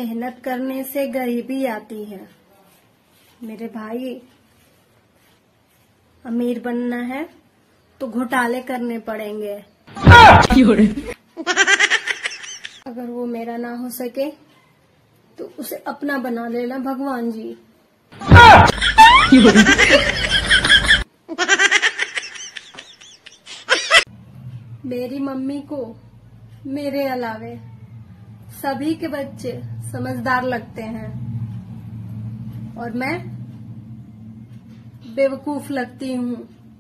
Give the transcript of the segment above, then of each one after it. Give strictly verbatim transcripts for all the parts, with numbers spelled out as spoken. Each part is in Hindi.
मेहनत करने से गरीबी आती है। मेरे भाई, अमीर बनना है तो घोटाले करने पड़ेंगे। अगर वो मेरा ना हो सके तो उसे अपना बना लेना भगवान जी। मेरी मम्मी को मेरे अलावे सभी के बच्चे समझदार लगते हैं और मैं बेवकूफ लगती हूँ।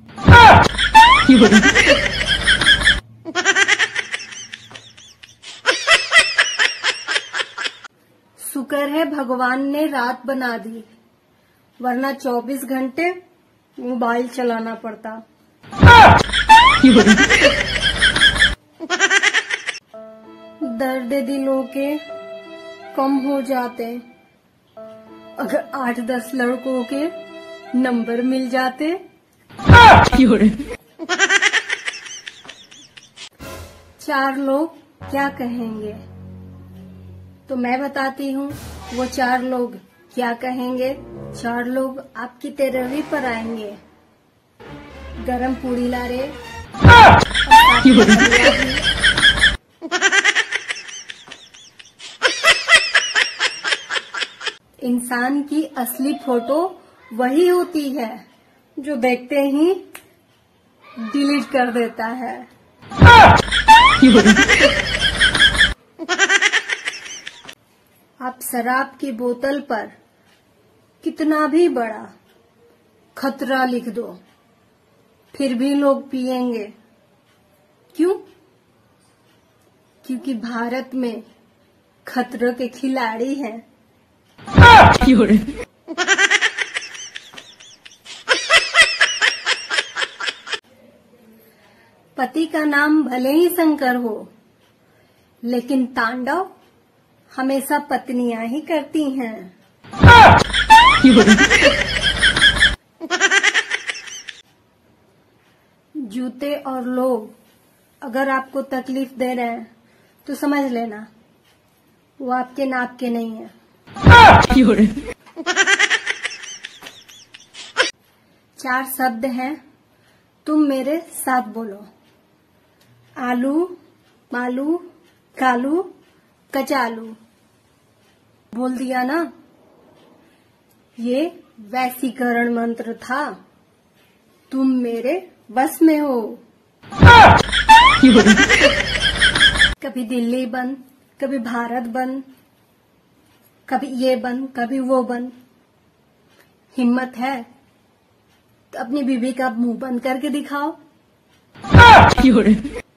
शुक्र है भगवान ने रात बना दी, वरना चौबीस घंटे मोबाइल चलाना पड़ता। दर्द दिलों के कम हो जाते अगर आठ दस लड़कों के नंबर मिल जाते। चार लोग क्या कहेंगे तो मैं बताती हूँ वो चार लोग क्या कहेंगे। चार लोग आपकी तेरहवीं पर आएंगे, गरम पूड़ी ला रे। इंसान की असली फोटो वही होती है जो देखते ही डिलीट कर देता है। आप शराब की बोतल पर कितना भी बड़ा खतरा लिख दो, फिर भी लोग पिएंगे। क्यों? क्योंकि भारत में खतरों के खिलाड़ी हैं। पति का नाम भले ही शंकर हो, लेकिन तांडव हमेशा पत्नियां ही करती हैं। जूते और लोग अगर आपको तकलीफ दे रहे हैं तो समझ लेना वो आपके नाप के नहीं है। चार शब्द हैं, तुम मेरे साथ बोलो। आलू, मालू, कालू, कचालू। बोल दिया ना? ये वैसीकरण मंत्र था। तुम मेरे बस में हो। कभी दिल्ली बंद, कभी भारत बंद, कभी ये बंद, कभी वो बंद। हिम्मत है तो अपनी बीवी का मुंह बंद करके दिखाओ।